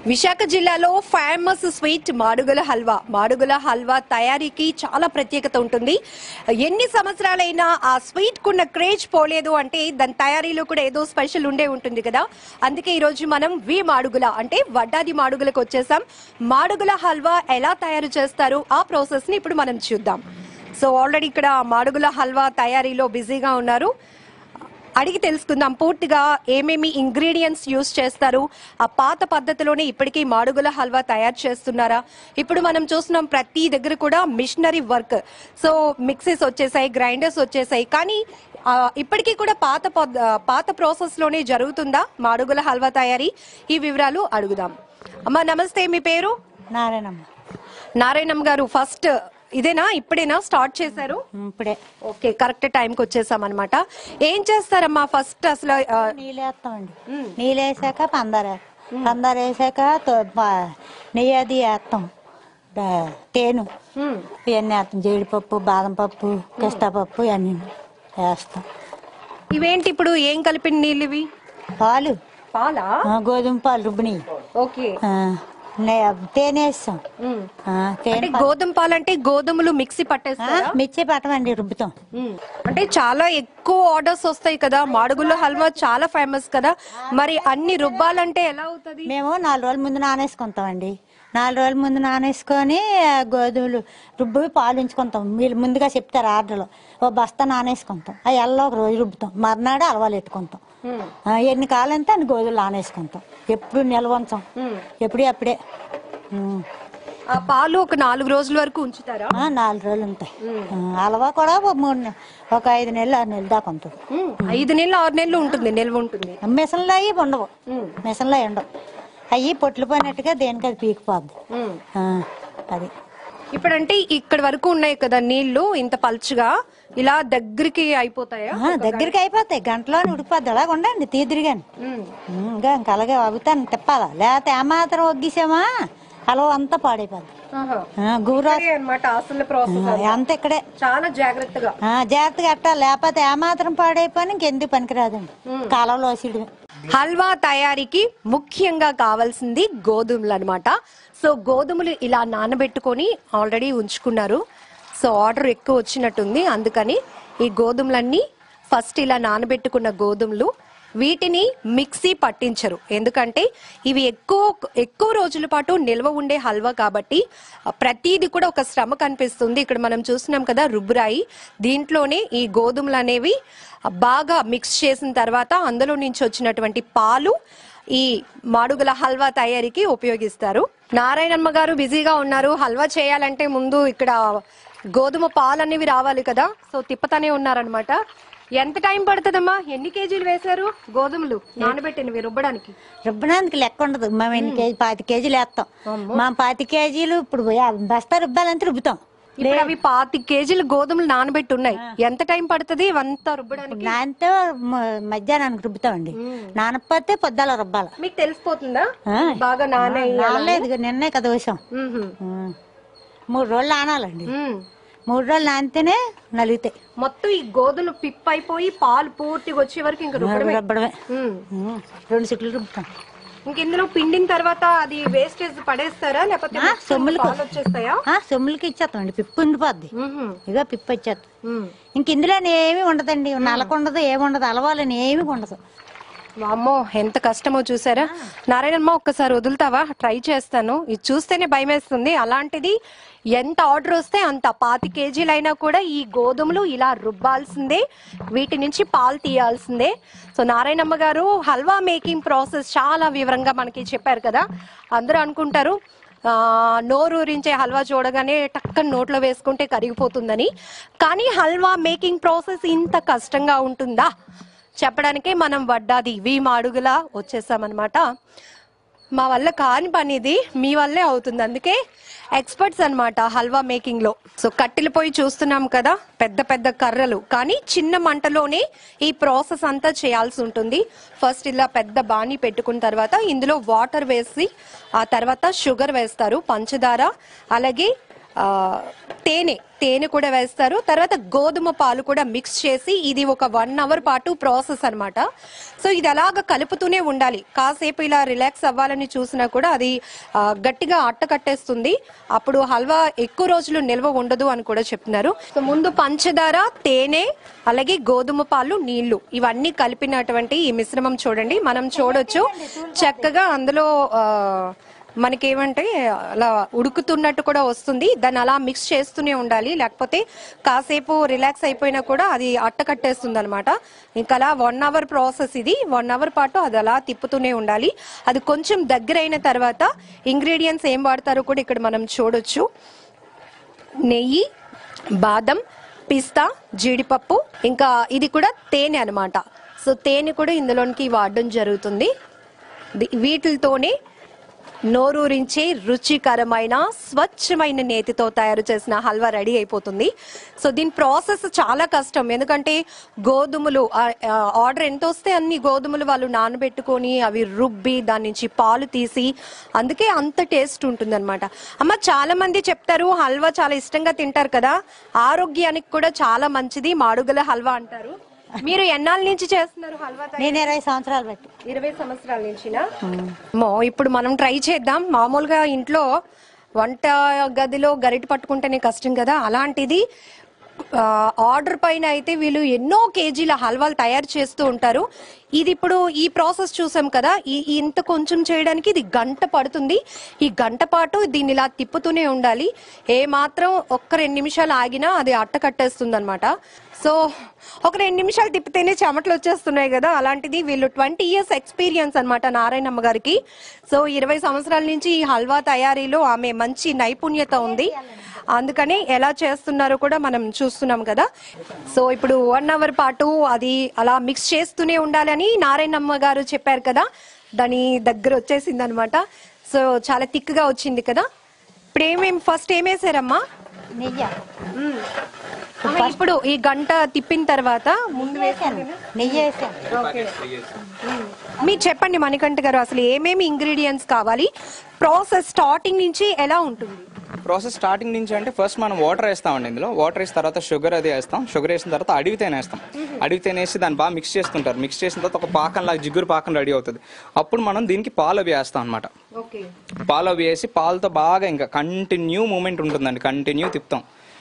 విశాఖ జిల్లాలో famous sweet Madugula halwa తయారీకి చాలా ప్రత్యేకత ఉంటుంది. ఎన్ని సంవత్సరాలైనా ఆ స్వీట్ కున్న క్రేజ్ పోలేదు అంటే దాని తయారీలో కూడా ఏదో స్పెషల్ ఉంటుంది కదా. అందుకే ఈ రోజు మనం మాడుగుల అంటే వడ్డాది మాడుగులకు వచ్చేసాం. మాడుగుల హల్వా ఎలా తయారు చేస్తారు ఆ ప్రాసెస్ ని ఇప్పుడు మనం చూద్దాం. సో ఆల్రెడీ ఇక్కడ మాడుగుల హల్వా తయారీలో బిజీగా ఉన్నారు. అడిగి తెలుసుకుందాం పూర్తిగా ఏమేమి ఇంగ్రీడియంట్స్ యూస్ చేస్తారు, ఆ పాత పద్ధతిలోనే ఇప్పటికీ మాడుగుల హల్వా తయారు చేస్తున్నారా. ఇప్పుడు మనం చూస్తున్నాం ప్రతి దగ్గర కూడా మిషనరీ వర్క్, సో మిక్సీస్ వచ్చేసాయి, గ్రైండర్స్ వచ్చేసాయి, కానీ ఇప్పటికీ కూడా పాత ప్రాసెస్ లోనే జరుగుతుందా మాడుగుల హల్వా తయారీ? ఈ వివరాలు అడుగుదాం. అమ్మా నమస్తే, మీ పేరు? నారాయణమ్మ గారు, ఫస్ట్ ఇదేనా ఇప్పుడేనా స్టార్ట్ చేశారు? ఇప్పుడే. ఓకే, కరెక్ట్ టైంకి వచ్చేసాం అనమాట. ఏం చేస్తారమ్మా ఫస్ట్? అసలు నీళ్ళు వేస్తామండి. నీళ్ళు వేసాక పందారు వేసాక నెయ్యి అది వేస్తాం, తేను ఇవన్నీ వేస్తాం, జీడిపప్పు, బాదం పప్పు, పిస్తా ఇవన్నీ వేస్తాం. ఇవేంటి ఇప్పుడు ఏం కలిపిన నీళ్ళు ఇవి? పాలా? గోధుమ పాలు రుబ్బిని. ఓకే, తేనె వేస్తాం. గోధుమ పాలు అంటే గోధుమలు మిక్సీ పట్టేస్తారా? మిక్సీ పట్టమండి, రుబ్బుతాం. అంటే చాలా ఎక్కువ ఆర్డర్స్ వస్తాయి కదా, మాడుగుల హల్వా చాలా ఫేమస్ కదా, మరి అన్ని రుబ్బాలంటే ఎలా అవుతుంది? మేము 4 రోజుల ముందు నానేసుకుంటామండి. 4 రోజుల ముందు నానేసుకొని గోధుమలు రుబ్బి పాలు ఉంచుకుంటాం. వీళ్ళు ముందుగా చెప్తారు ఆర్డర్లో, ఓ బస్తా నానేసుకుంటాం. అవి ఎల్లో ఒక రోజు రుబ్బుతాం, మర్నాడు అలవాలు ఎట్టుకుంటాం. ఎన్ని కాలంటే అన్ని గోధుమలు నానేసుకుంటాం. ఎప్పుడు నిల్వ ఉంచాం, అప్పుడే. ఆ పాలు ఒక 4 రోజుల వరకు ఉంచుతారా? 4 రోజులు ఉంటాయి. హల్వా కూడా ఒక 5 నెలలు 6 నెలలు దాకా ఉంటుంది. 5 నెలలు 6 నెలలు ఉంటుంది, నిల్వ ఉంటుంది. మిషన్లో అవి ఉండవు, మిషన్లో ఉండవు. అవి పొట్లు పోయినట్టుగా దేనికి అది పీకిపోద్ది. అది ఇప్పుడంటే ఇక్కడ వరకు ఉన్నాయి కదా నీళ్లు, ఇంత పల్చగా ఇలా దగ్గరికి అయిపోతాయా? దగ్గరికి అయిపోతాయి, గంటలో ఉడికిపోద్ది. అలాగ ఉండండి తీదిరిగాని, ఇంకా అలాగే అవుతాను తిప్పాలా, లేకపోతే ఏమాత్రం ఒగ్గిసామా హల్వా అంతా పాడైపోద్ది. అంత ఇక్కడే చాలా జాగ్రత్తగా ఎట్టాలి, లేకపోతే ఏమాత్రం పాడైపోయి ఇంకెందుకు పనికిరాదండి, కాలంలో వసిడు. హల్వా తయారీకి ముఖ్యంగా కావాల్సింది గోధుమలు అనమాట. సో గోధుమలు ఇలా నానబెట్టుకొని ఆల్రెడీ ఉంచుకున్నారు. సో ఆర్డర్ ఎక్కువ వచ్చినట్టుంది, అందుకని ఈ గోధుమలన్నీ ఫస్ట్ ఇలా నానబెట్టుకున్న గోధుమలు, వీటిని మిక్సీ పట్టించరు, ఎందుకంటే ఇవి ఎక్కువ రోజుల పాటు నిల్వ ఉండే హల్వా కాబట్టి ప్రతిదీ కూడా ఒక శ్రమ కనిపిస్తుంది. ఇక్కడ మనం చూస్తున్నాం కదా రుబ్బురాయి, దీంట్లోనే ఈ గోధుమలు అనేవి బాగా మిక్స్ చేసిన తర్వాత అందులో నుంచి వచ్చినటువంటి పాలు ఈ మాడుగుల హల్వా తయారీకి ఉపయోగిస్తారు. నారాయణమ్మ గారు బిజీగా ఉన్నారు. హల్వా చేయాలంటే ముందు ఇక్కడ గోధుమ పాలు అనేవి రావాలి కదా, సో తిప్పతానే ఉన్నారనమాట. ఎంత టైం పడుతుందమ్మా? ఎన్ని కేజీలు వేసారు గోధుమలు నానబెట్టినవి రుబ్బడానికి? లెక్క ఉండదు. మేము ఎన్ని కేజీ 5 కేజీలు వేస్తాం. మా 5 కేజీలు ఇప్పుడు బస్తా రుబ్బాలంటే రుబ్బుతాం. ఇప్పుడు అవి 5 కేజీలు గోధుమలు నానబెట్టి ఉన్నాయి. ఎంత టైం పడుతుంది అంతా రుబ్బడానికి? నానితే మధ్యాహ్నానికి రుబ్బుతామండి, నానకపోతే పొద్దుల రుబ్బాలి. మీకు తెలిసిపోతుందా బాగా? నానలేదు, నిన్నే కదా వేసాం. 3 రోజులు నానాలండి. 3 రోజులు నానితేనే నలిగితాయి. మొత్తం ఈ గోధుమలు పిప్ అయిపోయి పాలు పూర్తిగా వచ్చే వరకు ఇంకా రుబ్బడమే. 2 చుట్లు రుబ్బుతాం. ఇంక ఇందులో పిండిన తర్వాత అది వేస్టేజ్ పడేస్తారా, లేకపోతే వచ్చేస్తాయా? సొమ్ములకి ఇచ్చేస్తామండి, పిప్పు ఉండిపోద్ది. ఇక పిప్పు వచ్చేస్తాం. ఇంక ఇందులో ఏమి ఉండదండి, నలకుండదు, ఏముండదు, అలవాలని ఏమి ఉండదు. అమ్మో ఎంత కష్టమో చూసారా. నారాయణమ్మ ఒక్కసారి వదులుతావా? ట్రై చేస్తాను. ఇది చూస్తేనే భయం వేస్తుంది. అలాంటిది ఎంత ఆర్డర్ వస్తే అంత 5 కేజీలైనా కూడా ఈ గోధుమలు ఇలా రుబ్బాల్సిందే, వీటి నుంచి పాలు తీయాల్సిందే. సో నారాయణమ్మ గారు హల్వా మేకింగ్ ప్రాసెస్ చాలా వివరంగా మనకి చెప్పారు కదా. అందరూ అనుకుంటారు నోరూరించే హల్వా చూడగానే టక్కన నోట్లో వేసుకుంటే కరిగిపోతుందని, కానీ హల్వా మేకింగ్ ప్రాసెస్ ఇంత కష్టంగా ఉంటుందా చెప్పడానికే మనం వడ్డాది మాడుగుల వచ్చేసామన్నమాట. మా వల్ల కాని పని ఇది మీ వల్లే అవుతుంది, అందుకే ఎక్స్పర్ట్స్ అన్నమాట హల్వా మేకింగ్ లో. సో కట్టెలు పోయి చూస్తున్నాం కదా, పెద్ద పెద్ద కర్రలు, కానీ చిన్న మంటలోనే ఈ ప్రాసెస్ అంతా చేయాల్సి ఉంటుంది. ఫస్ట్ ఇలా పెద్ద బాణీ పెట్టుకున్న తర్వాత ఇందులో వాటర్ వేసి ఆ తర్వాత షుగర్ వేస్తారు, పంచదార, అలాగే తేనె కూడా వేస్తారు. తర్వాత గోధుమ పాలు కూడా మిక్స్ చేసి ఇది ఒక 1 అవర్ పాటు ప్రాసెస్ అన్నమాట. సో ఇది అలాగ కలుపుతూనే ఉండాలి. కాసేపు ఇలా రిలాక్స్ అవ్వాలని చూసినా కూడా అది గట్టిగా అట్ట కట్టేస్తుంది. అప్పుడు హల్వా ఎక్కువ రోజులు నిల్వ ఉండదు అని కూడా చెప్తున్నారు. సో ముందు పంచదార, తేనె, అలాగే గోధుమ పాలు, నీళ్లు ఇవన్నీ కలిపినటువంటి ఈ మిశ్రమం చూడండి. మనం చూడొచ్చు చక్కగా అందులో మనకేమంటే అలా ఉడుకుతున్నట్టు కూడా వస్తుంది. దాన్ని అలా మిక్స్ చేస్తూనే ఉండాలి, లేకపోతే కాసేపు రిలాక్స్ అయిపోయినా కూడా అది అట్ట కట్టేస్తుంది అనమాట. ఇంకా అలా 1 అవర్ ప్రాసెస్ ఇది. 1 అవర్ పాటు అది అలా తిప్పుతూనే ఉండాలి. అది కొంచెం దగ్గర అయిన తర్వాత ఇంగ్రీడియంట్స్ ఏం వాడతారో కూడా ఇక్కడ మనం చూడొచ్చు. నెయ్యి, బాదం, పిస్తా, జీడిపప్పు, ఇంకా ఇది కూడా తేనె అనమాట. సో తేనె కూడా ఇందులోనికి వాడడం జరుగుతుంది. వీటితోనే నోరూరించే రుచికరమైన స్వచ్ఛమైన నేతితో తయారు చేసిన హల్వా రెడీ అయిపోతుంది. సో దీని ప్రాసెస్ చాలా కష్టం. ఎందుకంటే గోధుమలు ఆర్డర్ ఎంత వస్తే అన్ని గోధుమలు వాళ్ళు నానబెట్టుకొని అవి రుబ్బి దాని నుంచి పాలు తీసి, అందుకే అంత టేస్ట్ ఉంటుంది అనమాట. అమ్మ, చాలా మంది చెప్తారు హల్వా చాలా ఇష్టంగా తింటారు కదా, ఆరోగ్యానికి కూడా చాలా మంచిది మాడుగుల హల్వా అంటారు. మీరు ఎన్నాళ్ళ నుంచి చేస్తున్నారు హల్వా? నేను 20 సంవత్సరాలు బట్టి. 20 సంవత్సరాల నుంచినా? ఇప్పుడు మనం ట్రై చేద్దాం. మామూలుగా ఇంట్లో వంట గదిలో గరిటె పట్టుకుంటేనే కష్టం కదా, అలాంటిది ఆర్డర్ పైన అయితే వీళ్ళు ఎన్నో కేజీల హల్వాలు తయారు చేస్తూ ఉంటారు. ఇది ఇప్పుడు ఈ ప్రాసెస్ చూసాం కదా, ఇంత కొంచెం చేయడానికి ఇది గంట పడుతుంది. ఈ గంట పాటు దీన్ని ఇలా తిప్పుతూనే ఉండాలి. ఏ మాత్రం ఒక్క 2 నిమిషాలు ఆగినా అది అట్ట కట్టేస్తుంది అనమాట. సో ఒక 2 నిమిషాలు తిప్పితేనే చెమటలు వచ్చేస్తున్నాయి కదా, అలాంటిది వీళ్ళు 20 years ఎక్స్పీరియన్స్ అనమాట నారాయణమ్మ గారికి. సో 20 సంవత్సరాల నుంచి ఈ హల్వా తయారీలో ఆమె మంచి నైపుణ్యత ఉంది. అందుకని ఎలా చేస్తున్నారో కూడా మనం చూస్తున్నాం కదా. సో ఇప్పుడు 1 అవర్ పాటు అది అలా మిక్స్ చేస్తూనే ఉండాలని నారాయణమ్మ గారు చెప్పారు కదా, దాని దగ్గర వచ్చేసింది అనమాట. సో చాలా థిక్గా వచ్చింది కదా. ఇప్పుడు ఫస్ట్ ఏమేసారమ్మా? నెయ్యి. ఇప్పుడు ఈ గంట తిప్పిన తర్వాత ముందు నెయ్యి వేసాను. మీరు చెప్పండి మణికంఠ గారు, అసలు ఏమేమి ఇంగ్రీడియంట్స్ కావాలి, ప్రాసెస్ స్టార్టింగ్ నుంచి ఎలా ఉంటుంది? ప్రాసెస్ స్టార్టింగ్ నుంచి అంటే ఫస్ట్ మనం వాటర్ వేస్తామండి. ఇందులో వాటర్ వేసిన తర్వాత షుగర్ అది వేస్తాం. షుగర్ వేసిన తర్వాత అడివి తేనె వేస్తాం. అడివి తేనె వేసి దాన్ని బాగా మిక్స్ చేస్తుంటారు. మిక్స్ చేసిన తర్వాత ఒక పాకంలాగా జిగురు పాకం రెడీ అవుతుంది. అప్పుడు మనం దీనికి పాలు అవి వేస్తాం అనమాట. పాలు అవి వేసి పాలతో బాగా ఇంకా కంటిన్యూ మూమెంట్ ఉంటుందండి, కంటిన్యూ తిప్పుతాం.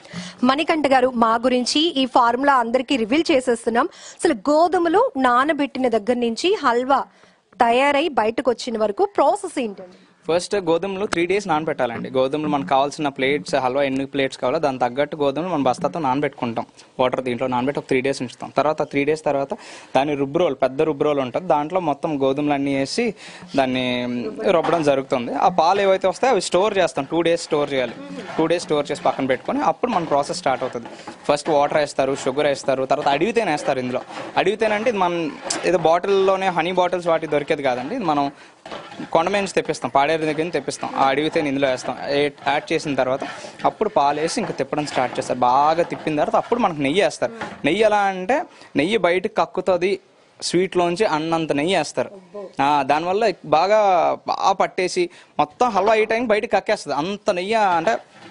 మణికంఠ గారు, మా గురించి ఈ ఫార్ములా అందరికి రివీల్ చేసేస్తున్నాం. అసలు గోధుమలు నానబెట్టిన దగ్గర నుంచి హల్వా తయారై బయటకు వచ్చిన వరకు ప్రాసెస్ ఏంటండి? ఫస్ట్ గోధుమలు 3 days నానబెట్టాలండి. గోధుమలు మనకు కావాల్సిన ప్లేట్స్, హల్వా ఎన్ని ప్లేట్స్ కావాలో దాని తగ్గట్టు గోధుమలు మనం బస్తాతో నానబెట్టుకుంటాం. వాటర్ దీంట్లో నానబెట్టి ఒక 3 days ఉంచుతాం. తర్వాత 3 days తర్వాత దాన్ని రుబ్బురోలు, పెద్ద రుబ్బురోలు ఉంటుంది, దాంట్లో మొత్తం గోధుమలు అన్నీ వేసి దాన్ని రుబ్బడం జరుగుతుంది. ఆ పాలు ఏవైతే వస్తాయో అవి స్టోర్ చేస్తాం. 2 days స్టోర్ చేయాలి. 2 days స్టోర్ చేసి పక్కన పెట్టుకొని అప్పుడు మన ప్రాసెస్ స్టార్ట్ అవుతుంది. ఫస్ట్ వాటర్ వేస్తారు, షుగర్ వేస్తారు, తర్వాత అడివి తేనె వేస్తారు. ఇందులో అడివి తేనె అంటే ఇది మనం ఏదో బాటిల్లోనే హనీ బాటిల్స్ వాటి దొరికేది కాదండి. ఇది మనం కొండ మీద నుంచి తెప్పిస్తాం, పాడేరు దగ్గర నుంచి తెప్పిస్తాం. ఆ అడిగితే ఇందులో వేస్తాం. యాడ్ చేసిన తర్వాత అప్పుడు పాలు వేసి ఇంకా తిప్పడం స్టార్ట్ చేస్తారు. బాగా తిప్పిన తర్వాత అప్పుడు మనకు నెయ్యి వేస్తారు. నెయ్యి ఎలా అంటే నెయ్యి బయటకు కక్కుతుంది స్వీట్లోంచి అన్నంత నెయ్యి వేస్తారు. దానివల్ల బాగా పట్టేసి మొత్తం హల్వా ఈ టైంకి బయటకు కక్కేస్తుంది. అంత నెయ్యి అంటే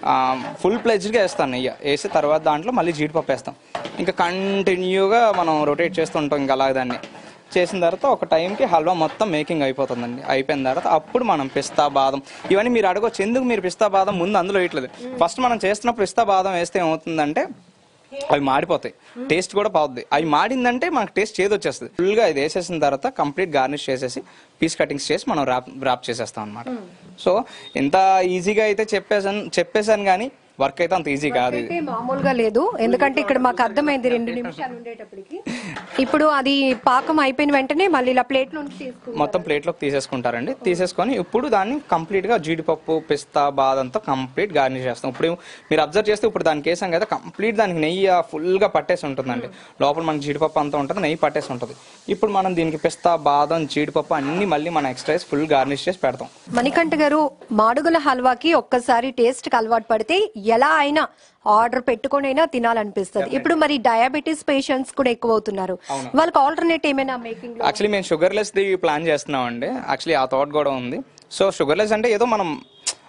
ఫుల్ ప్లెజ్డ్గా వేస్తాను. నెయ్యి వేసి తర్వాత దాంట్లో మళ్ళీ జీడిపప్పు వేస్తాం. ఇంకా కంటిన్యూగా మనం రొటేట్ చేస్తూ ఉంటాం. ఇంకా అలాగే దాన్ని చేసిన తర్వాత ఒక టైంకి హల్వా మొత్తం మేకింగ్ అయిపోతుందండి. అయిపోయిన తర్వాత అప్పుడు మనం పిస్తా, బాదం ఇవన్నీ మీరు అడగొచ్చు, ఎందుకు మీరు పిస్తా బాదం ముందు అందులో వేయట్లేదు. ఫస్ట్ మనం చేస్తున్నప్పుడు పిస్తా బాదం వేస్తే ఏమవుతుందంటే అవి మాడిపోతాయి, టేస్ట్ కూడా పోతుంది. అవి మాడిందంటే మనకు టేస్ట్ చేదు వచ్చేస్తుంది. ఫుల్గా ఇది వేసేసిన తర్వాత కంప్లీట్ గార్నిష్ చేసేసి పీస్ కటింగ్స్ చేసి మనం ర్యాప్ చేసేస్తాం అనమాట. సో ఎంత ఈజీగా అయితే చెప్పేశాను కానీ వర్క్ అయితే అంత ఈజీ కాదు. ఇది మామూలుగా లేదు, ఎందుకంటే ఇక్కడ మాకు అర్థమైంది 2 నిమిషాలు ఉండేటప్పటికి. ఇప్పుడు అది పాకం అయిపోయిన వెంటనే మళ్ళీ ఇలా మొత్తం ప్లేట్లోకి తీసేసుకుంటారండి. తీసేసుకొని ఇప్పుడు దాన్ని కంప్లీట్ గా జీడిపప్పు, పిస్తా, బాదంతో కంప్లీట్ గార్నిష్ చేస్తాం. ఇప్పుడు మీరు అబ్జర్వ్ చేస్తే ఇప్పుడు దానికి వేసాం కదా, కంప్లీట్ దానికి నెయ్యి ఫుల్ గా పట్టేసి ఉంటుందండి. లోపల మనకి జీడిపప్పు అంతా ఉంటుంది, నెయ్యి పట్టేసి ఉంటుంది. ఇప్పుడు మనం దీనికి పిస్తా, బాదం, జీడిపప్పు అన్ని మళ్ళీ మన ఎక్స్ట్రా ఫుల్ గార్నిష్ చేసి పెడతాం. మణికంఠ గారు, మాడుగుల హల్వాకి ఒక్కసారి టేస్ట్ కి అలవాటు పడితే ఎలా అయినా ఆర్డర్ పెట్టుకునైనా తినాలనిపిస్తుంది. ఇప్పుడు మరి డయాబెటీస్ పేషెంట్స్ కూడా ఎక్కువ అవుతున్నారు, వాళ్ళకి ఆల్టర్నేట్ ఏమైనా మేకింగ్? యాక్చువల్లీ మేము షుగర్లెస్ ది ప్లాన్ చేస్తున్నాం అండి. యాక్చువల్లీ ఆ థాట్ కూడా ఉంది. సో షుగర్లెస్ అంటే ఏదో మనం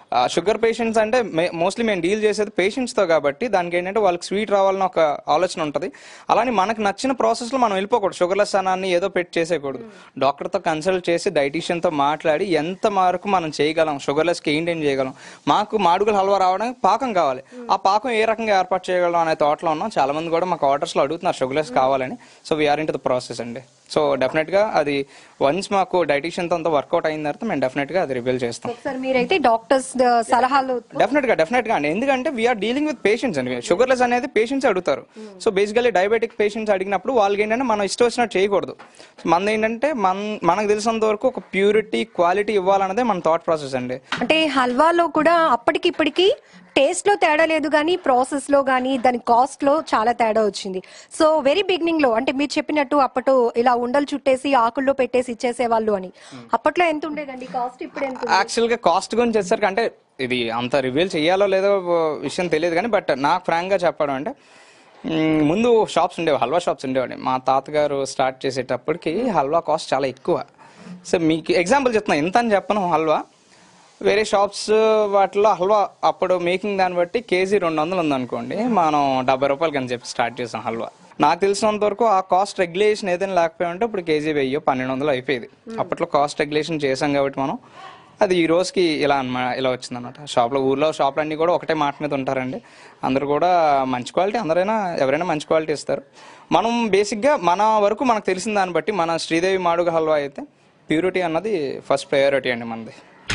షుగర్ పేషెంట్స్ అంటే మోస్ట్లీ మేము డీల్ చేసేది పేషెంట్స్తో కాబట్టి దానికి ఏంటంటే వాళ్ళకి స్వీట్ రావాలని ఒక ఆలోచన ఉంటుంది. అలానే మనకు నచ్చిన ప్రాసెస్లో మనం వెళ్ళిపోకూడదు. షుగర్లెస్ అనాన్ని ఏదో పెట్టి చేసేయకూడదు. డాక్టర్తో కన్సల్ట్ చేసి డైటీషియన్తో మాట్లాడి ఎంత వరకు మనం చేయగలం, షుగర్లెస్కి ఏంటేం చేయగలం. మాకు మాడుగుల హల్వా రావడానికి పాకం కావాలి. ఆ పాకం ఏ రకంగా ఏర్పాటు చేయగలం అనే థాట్లో ఉన్నాం. చాలా మంది కూడా మాకు ఆర్డర్స్లో అడుగుతున్నారు షుగర్లెస్ కావాలని. So we're in to the process అండి. సో డెఫినెట్గా అది వన్స్ మాకు డైటీషియన్తో అంతా వర్కౌట్ అయిన తర్వాత మేము డెఫినెట్గా అది రివీల్ చేస్తాం. సార్ మీరైతే డాక్టర్స్ సలహాలు డెఫినెట్గా అండి. ఎందుకంటే వీఆర్ డీలింగ్ విత్ పేషెంట్స్ అండి. షుగర్లెస్ అనేది పేషెంట్స్ అడుగుతారు. సో బేసికల్లీ డయాబెటిక్ పేషెంట్స్ అడిగినప్పుడు వాళ్ళకి ఏంటంటే మనం ఇష్టం వచ్చినట్టు చేయకూడదు. మనది ఏంటంటే మనకు తెలిసినంత వరకు ఒక ప్యూరిటీ క్వాలిటీ ఇవ్వాలన్నదే మన థాట్ ప్రాసెస్ అండి. అంటే హల్వాలో కూడా అప్పటికి ఇప్పటికి టేస్ట్ లో తేడా లేదు కానీ ప్రాసెస్ లో కానీ దాని కాస్ట్ లో చాలా తేడా వచ్చింది. సో వెరీ బిగినింగ్ లో అంటే మీరు చెప్పినట్టు అప్పట్లో ఇలా ఉండలు చుట్టేసి ఆకుల్లో పెట్టేసి ఇచ్చేసేవాళ్ళు అని, అప్పట్లో ఎంత ఉండేదండి కాస్ట్, ఇప్పుడు ఎంత? యాక్చువల్ గా కాస్ట్ గురించి వచ్చేసరికి అంటే ఇది అంత రివీల్ చేయాలో లేదో విషయం తెలియదు కానీ బట్ నాకు ఫ్రాంక్ గా చెప్పడం అంటే ముందు షాప్స్ ఉండేవి, హల్వా షాప్స్ ఉండేవాడి. మా తాతగారు స్టార్ట్ చేసేటప్పటికి హల్వా కాస్ట్ చాలా ఎక్కువ. సో మీకు ఎగ్జాంపుల్ చెప్తున్నా, ఎంత అని చెప్పను. హల్వా వేరే షాప్స్ వాటిలో హల్వా అప్పుడు మేకింగ్ దాన్ని బట్టి కేజీ 200 ఉందనుకోండి, మనం 70 రూపాయలకి అని చెప్పి స్టార్ట్ చేసాం హల్వా. నాకు తెలిసినంత వరకు ఆ కాస్ట్ రెగ్యులేషన్ ఏదైనా లేకపోయి ఉంటే ఇప్పుడు కేజీ 1000-1200 అయిపోయేది. అప్పట్లో కాస్ట్ రెగ్యులేషన్ చేసాం కాబట్టి మనం అది ఈ రోజుకి ఇలా ఇలా వచ్చింది అనమాట. ఊర్లో షాపులు అన్నీ కూడా ఒకటే మాట మీద ఉంటారండి. అందరూ కూడా మంచి క్వాలిటీ, ఎవరైనా మంచి క్వాలిటీ ఇస్తారు. మనం బేసిక్గా మన వరకు మనకు తెలిసిన దాన్ని బట్టి మన శ్రీదేవి మాడుగ హల్వా అయితే ప్యూరిటీ అన్నది ఫస్ట్ ప్రయారిటీ అండి మనది.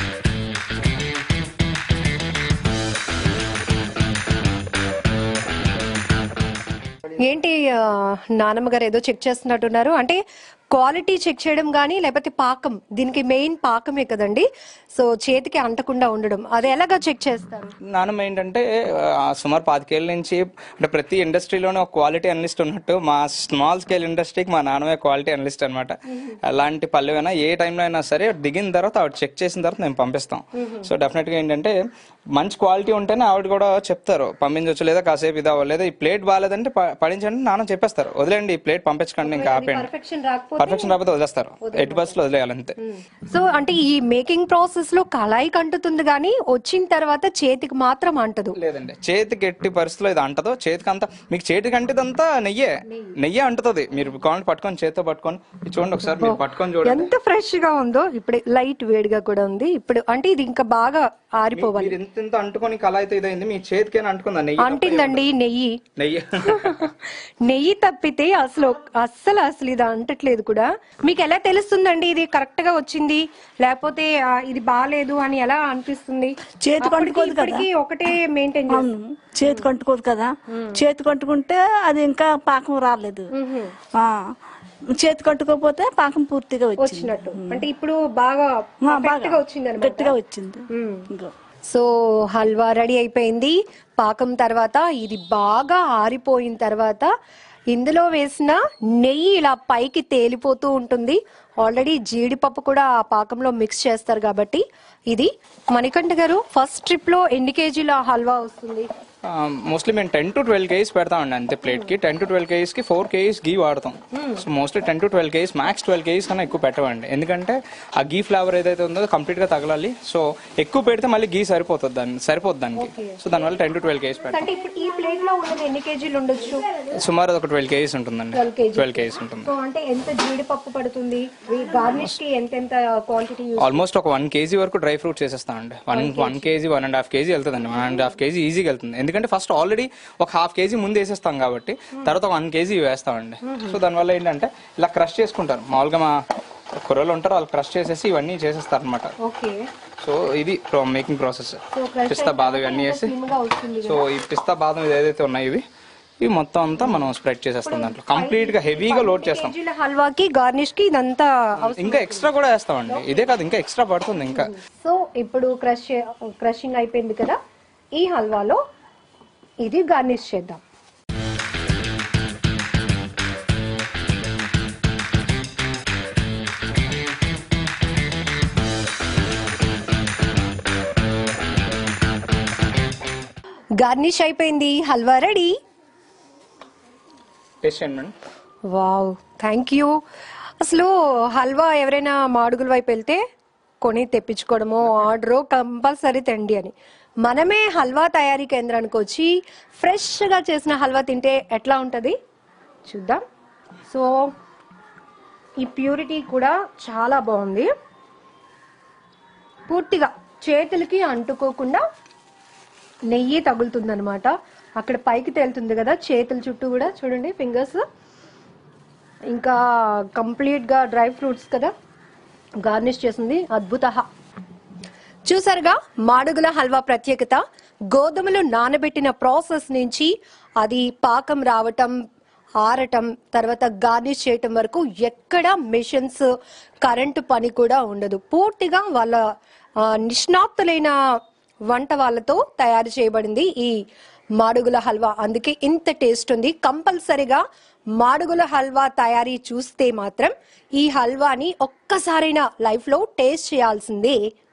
ఏంటి నానమ్మ గారు ఏదో చెక్ చేస్తున్నట్టున్నారు, అంటే క్వాలిటీ చెక్ చేయడం కానీ లేకపోతే పాకం, దీనికి మెయిన్ పాకమే కదండి. సో చేతికి అంటకుండా ఉండడం, అది ఎలాగా చెక్ చేస్తారు? నానమ్మ ఏంటంటే సుమారు 5 ఏళ్ళ నుంచి అంటే ప్రతి ఇండస్ట్రీలోనే ఒక క్వాలిటీ అనలిస్ట్ ఉన్నట్టు మా స్మాల్ స్కేల్ ఇండస్ట్రీకి మా నాన్నమే క్వాలిటీ అనలిస్ట్ అనమాట. అలాంటి పల్లెవైనా ఏ టైంలో అయినా సరే దిగిన తర్వాత ఆవిడ చెక్ చేసిన తర్వాత మేము పంపిస్తాం. సో డెఫినెట్గా ఏంటంటే మంచి క్వాలిటీ ఉంటేనే ఆవిడ కూడా చెప్తారు పంపించవచ్చు, లేదా కాసేపు ఇది అవ్వలేదు, ఈ ప్లేట్ బాగాలేదంటే పడించండి నాన్న చెప్పేస్తారు, వదిలేండి ఈ ప్లేట్ పంపించకండి, ఇంకా ఆపేయండి. పర్ఫెక్షన్ రాకపోతే వదిలేస్తారు, ఎటు బస్సులో వదిలేయాలి అంతే. సో అంటే ఈ మేకింగ్ ప్రాసెస్ లో కళాయికి అంటుతుంది కానీ వచ్చిన తర్వాత చేతికి మాత్రం అంటదు? లేదండి, చేతికి ఎట్టి పరిస్థితిలో ఇది అంటదు. చేతికి అంతా మీకు చేతికి అంటేదంతా నెయ్యే అంటుతుంది. మీరు కావాలి పట్టుకొని చేతితో పట్టుకొని చూడండి ఒకసారి, మీరు పట్టుకొని చూడండి ఎంత ఫ్రెష్ గా ఉందో. ఇప్పుడు లైట్ వేడిగా కూడా ఉంది. ఇప్పుడు అంటే ఇది ఇంకా బాగా ఆరిపోవాలి. ఇంత అంటుకొని కళాయి అయితే ఇదైంది, మీ చేతికి అంటుకుందా? నెయ్యి అంటిందండి, నెయ్యి తప్పితే అస్సలు ఇది అంటట్లేదు కూడా. మీకు ఎలా తెలుస్తుందండి ఇది కరెక్ట్ గా వచ్చింది లేకపోతే ఇది బాగాలేదు అని ఎలా అనిపిస్తుంది? చేతికి అంటుకోదు కదా, ఒకటే మెయింటైన్ చేతికి అంటుకోదు కదా, చేతికి అంటుకుంటే అది ఇంకా పాకం రాలేదు. చేతికి అంటుకోకపోతే పాకం పూర్తిగా వచ్చినట్టు. అంటే ఇప్పుడు బాగా గట్టిగా వచ్చింది. సో హల్వా రెడీ అయిపోయింది. పాకం తర్వాత ఇది బాగా ఆరిపోయిన తర్వాత ఇందులో వేసిన నెయ్యి ఇలా పైకి తేలిపోతూ ఉంటుంది. ఆల్రెడీ జీడిపప్పు కూడా ఆ పాకంలో మిక్స్ చేస్తారు కాబట్టి. ఇది మణికంఠ గారు ఫస్ట్ ట్రిప్ లో ఎన్ని కేజీల హల్వా వస్తుంది? మోస్ట్లీ మేము 10 to 12 kgs పెడతామండి అంతే. ప్లేట్ కి 10 to 12 kgs కి 4 kgs గీ వాడతాం. So mostly 10 to 12 kgs, max 12 kgs కన్నా ఎక్కువ పెట్టవండి. ఎందుకంటే ఆ గీ ఫ్లేవర్ ఏదైతే ఉందో కంప్లీట్ గా తగలాలి. సో ఎక్కువ పెడితే మళ్ళీ గీ సరిపోతుంది దానికి. సో దానివల్ల 10 to 12 kgs పెడతాం. ఈ ప్లేట్ లో ఉన్నది ఎన్ని కేజీలు ఉండొచ్చు? సుమారు ఒక 12 kgs ఉంటుందండి. 12 kgs ఉంటుంది. సో అంటే ఎంత జీడిపప్పు పడుతుంది? గార్నిష్ కి ఎంత క్వాంటిటీ? ఆల్మోస్ట్ ఒక 1 kg వరకు డ్రై ఫ్రూట్స్ వేసేస్తామండి. 1 kg 1.5 kg వెళ్తుందండి. 1.5 kg ఈజీగా వెళ్తుంది. ఎందుకంటే ఫస్ట్ ఆల్రెడీ ఒక 1/2 kg ముందు వేసేస్తాం కాబట్టి తర్వాత 1 kg వేస్తామండి. సో దానివల్ల ఏంటంటే ఇలా క్రష్ చేసుకుంటారు. మామూలుగా మా కుర్రలు ఉంటారు, వాళ్ళు క్రష్ చేసేసి ఇవన్నీ చేసేస్తారు అనమాట. సో ఇది మేకింగ్ ప్రాసెస్. పిస్తా బాదం ఇవన్నీ వేసి, సో ఈ పిస్తా బాదం ఏదైతే ఉన్నాయి ఇవి మొత్తం అంతా మనం స్ప్రెడ్ చేసేస్తాం. దాంట్లో కంప్లీట్ గా హెవీగా లోడ్ చేస్తాం. హల్వాకి గార్నిష్ కి ఇదంతా ఇంకా ఎక్స్ట్రా కూడా వేస్తామండి. ఇదే కాదు ఇంకా ఎక్స్ట్రా పడుతుంది ఇంకా. సో ఇప్పుడు క్రషింగ్ అయిపోయింది కదా, ఈ హల్వాలో ఇది గార్నిష్ చేద్దాం. గార్నిష్ అయిపోయింది, halwa ready. Wow, thank you. అసలు హల్వా ఎవరైనా మాడుగుల వైపు వెళ్తే కొని తెప్పించుకోవడమో ఆర్డర్ కంపల్సరీ తెండి అని. మనమే హల్వా తయారీ కేంద్రానికి వచ్చి ఫ్రెష్గా చేసిన హల్వా తింటే ఎట్లా ఉంటుంది చూద్దాం. సో ఈ ప్యూరిటీ కూడా చాలా బాగుంది, పూర్తిగా చేతులకి అంటుకోకుండా నెయ్యి తగులుతుందనమాట. అక్కడ పైకి తేలుతుంది కదా చేతుల చుట్టూ కూడా, చూడండి ఫింగర్స్. ఇంకా కంప్లీట్గా డ్రై ఫ్రూట్స్ కదా గార్నిష్ చేసింది, అద్భుత. చూసారుగా మాడుగుల హల్వా ప్రత్యేకత. గోధుమలు నానబెట్టిన ప్రాసెస్ నుంచి అది పాకం రావటం, ఆరటం, తర్వాత గార్నిష్ చేయటం వరకు ఎక్కడ మిషన్స్, కరెంటు పని కూడా ఉండదు. పూర్తిగా వాళ్ళ నిష్ణాతులైన వంట వాళ్ళతో తయారు చేయబడింది ఈ మాడుగుల హల్వా. అందుకే ఇంత టేస్ట్ ఉంది. కంపల్సరిగా మాడుగుల హల్వా తయారీ చూస్తే మాత్రం ఈ హల్వాని ఒక్కసారైనా లైఫ్ లో టేస్ట్ చేయాల్సిందే.